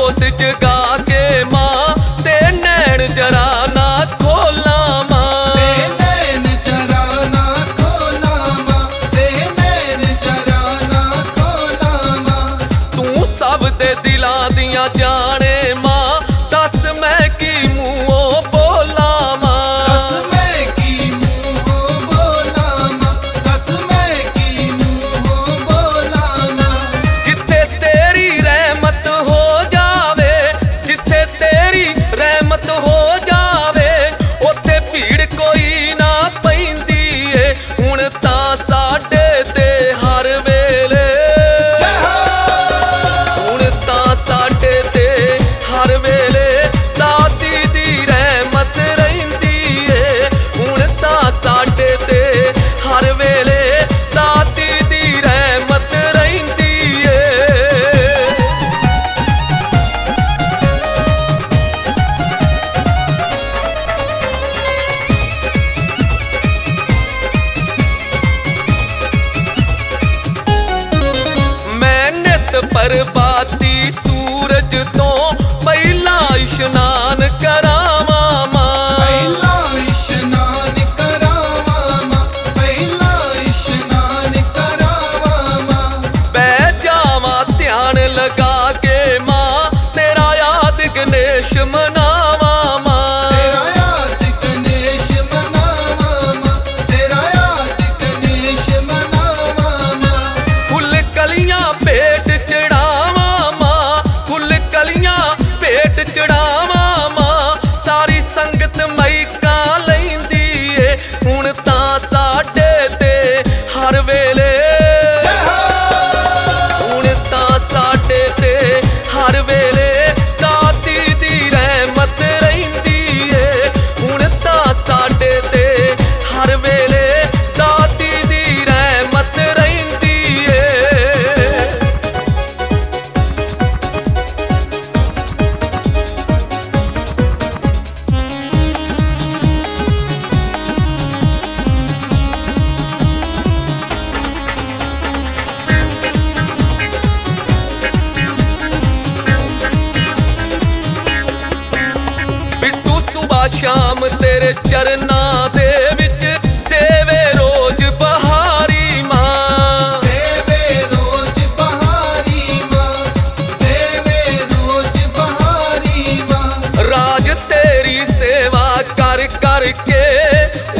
जोत जगा के मां ते नैन जरा ना खोला मां, ते नैन जरा ना खोला मां, ते नैन जरा ना खोला मां। तू सब दे दिलां दियां जाने मां, दस मैं की मुंहों बोला मां। दस मैं की मुंहों बोला मां, दस मैं की मुंहों बोला मां। जिथे तेरी रहमत हो जावे, जिथे तेरी रहमत हो जावे, उत्थे भीड़ कोई ना पैंदी ए। हुण तां साडे ते हर वेले, हुण तां साडे ते हर वेले दाती दी रहमत रहिंदी ए। हुण तां साडे ते हर वेले दाती दी रहमत रहिंदी ए। मैं नित प्रभाती सूरज तो पहिला इशनान करावां मां, पहला इशनान करावां मां, पहला इशनान करावां मां। बह जावां ध्यान लगा के मां, तेरा याद गणेश मनावां मां। तेरा याद गणेश मनावां मां, तेरा याद गणेश मनावां मां। फुल कलियां भेंट चढ़ावां मां, फुल कलियां भेंट चढ़ावां मां। सारी संगत मैका लैंदी ए। हुण तां साडे ते हर वेले, हुण तां साडे ते हर वेले दाती दी रहमत रहिंदी ए। हुण तां साडे ते हर वेले दाती दी रहमत रहिंदी ए। बिट्टू सुबह शाम तेरे चरना दे विच देवे रोज बहारी मां। देवे रोज बहारी मां, देवे रोज बहारी मां। राज तेरी सेवा कर कर के